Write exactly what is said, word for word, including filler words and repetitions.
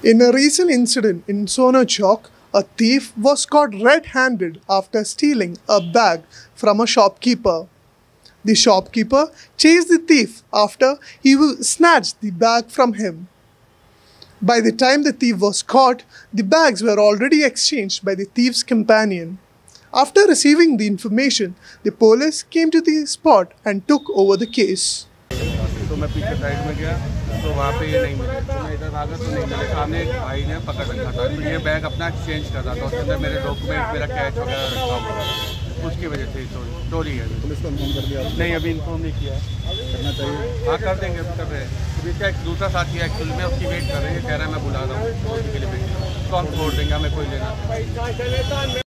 In a recent incident in Sona Chowk, a thief was caught red-handed after stealing a bag from a shopkeeper. The shopkeeper chased the thief after he snatched the bag from him. By the time the thief was caught, the bags were already exchanged by the thief's companion. After receiving the information, the police came to the spot and took over the case. तो मैं पीछे side में गया तो वहाँ पे ये नहीं मिले, तो मैं इधर आ गया तो नहीं मिले। सामने एक भाई ने पकड़ रखा था, तो ये बैग अपना एक्सचेंज कर रहा था, उसके अंदर मेरे डॉक्यूमेंट, मेरा कैश वगैरह रखा हुआ था, उसकी वजह से चोरी चोरी है। पुलिस को इन्फॉर्म कर दिया? नहीं, अभी इन्फॉर्म नहीं किया। करना चाहिए। हाँ कर देंगे, अभी कर रहे हैं। अभी क्या एक दूसरा साथी है एक्चुअली में, उसकी वेट कर रहे हैं, कह रहा है मैं बुला रहा हूँ, उसी के लिए वेट, तो हम छोड़ देंगे, हमें कोई लेना।